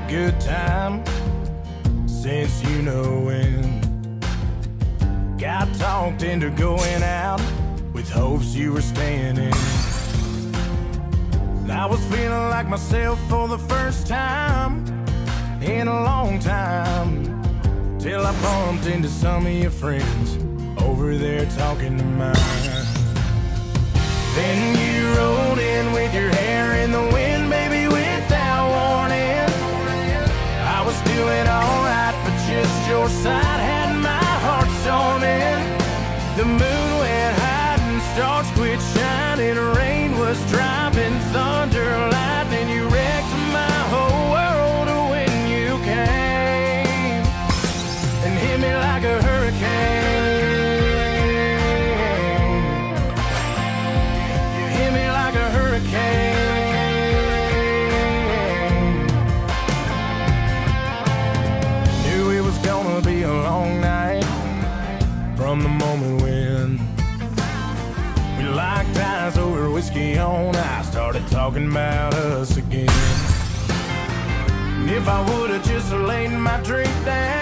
good time since you know when. Got talked into going out with hopes you were staying in. I was feeling like myself for the first time in a long time, till I bumped into some of your friends over there talking to mine. Then you rolled in with your hair in the wind, baby, without warning. I was doing alright, but just your side had my heart storming. The moon went high and stars quit shining. Rain was dropping, thunder, lightning. You wrecked my whole world when you came and hit me like a hurricane. You hit me like a hurricane. Knew it was gonna be a long night from the moment when we locked eyes over whiskey on ice, started talking about us again. And if I would've just laid my drink down